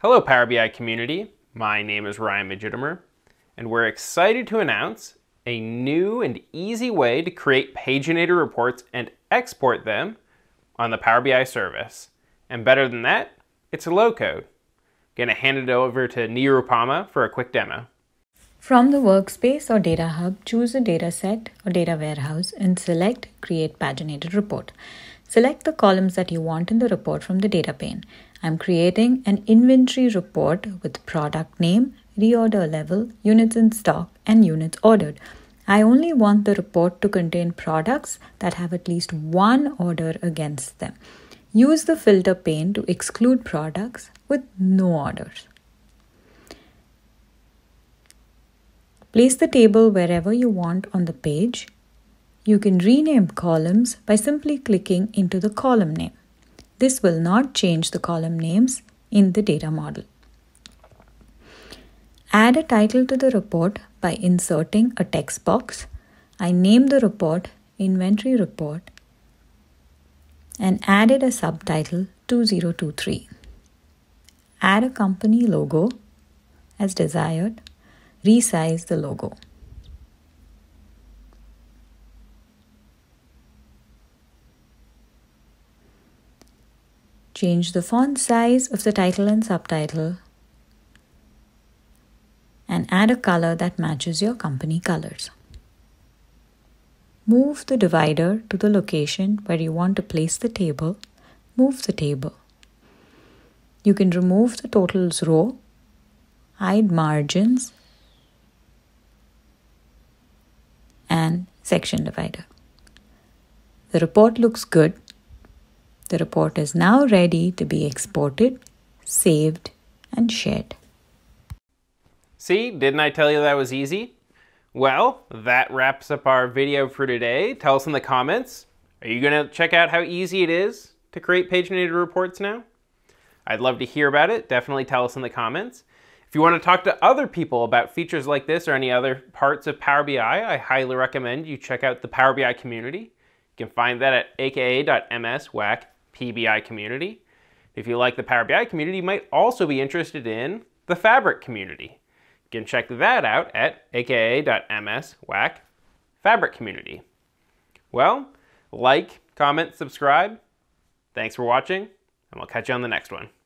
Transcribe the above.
Hello Power BI community, my name is Ryan Majitimer, and we're excited to announce a new and easy way to create paginated reports and export them on the Power BI service. And better than that, it's a low code. Gonna hand it over to Nirupama for a quick demo. From the workspace or data hub, choose a dataset or data warehouse and select Create Paginated Report. Select the columns that you want in the report from the data pane. I'm creating an inventory report with product name, reorder level, units in stock, and units ordered. I only want the report to contain products that have at least one order against them. Use the filter pane to exclude products with no orders. Place the table wherever you want on the page. You can rename columns by simply clicking into the column name. This will not change the column names in the data model. Add a title to the report by inserting a text box. I name the report Inventory Report and added a subtitle 2023. Add a company logo as desired. Resize the logo. Change the font size of the title and subtitle and add a color that matches your company colors. Move the divider to the location where you want to place the table. Move the table. You can remove the totals row, hide margins, and section divider. The report looks good. The report is now ready to be exported, saved, and shared. See, didn't I tell you that was easy? Well, that wraps up our video for today. Tell us in the comments, are you gonna check out how easy it is to create paginated reports now? I'd love to hear about it. Definitely tell us in the comments. If you want to talk to other people about features like this or any other parts of Power BI, I highly recommend you check out the Power BI community. You can find that at aka.ms/PBI community. If you like the Power BI community, you might also be interested in the Fabric community. You can check that out at aka.ms/Fabric community. Well, like, comment, subscribe. Thanks for watching, and we'll catch you on the next one.